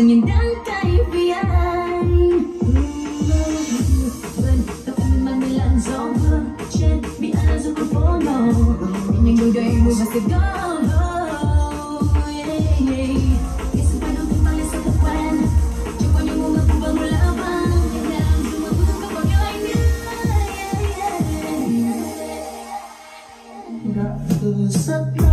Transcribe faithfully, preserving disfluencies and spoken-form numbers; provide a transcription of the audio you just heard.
dường như đắng cay vì anh. Vườn tóc mình mang bên làn gió vương trên bị ai dù con phố màu nhanh đôi đầy mùi và sẽ go. Nghe xung quanh đôi tim vang lên sao thật quen trôi qua những mùa mưa cùng vào mùa lá vàng nhẹ nhàng dù mưa vui không còn nhớ anh nữa. Đã từ rất lâu